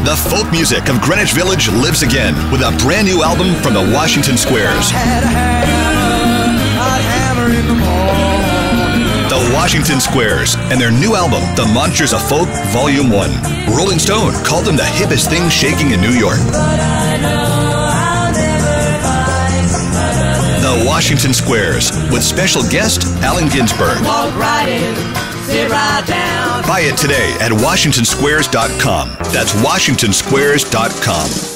The folk music of Greenwich Village lives again with a brand new album from the Washington Squares. The Washington Squares and their new album, The Monsters of Folk Volume 1. Rolling Stone called them the hippest thing shaking in New York. The Washington Squares with special guest Allen Ginsberg. Walk right in, sit right down. Buy it today at WashingtonSquares.com. That's WashingtonSquares.com.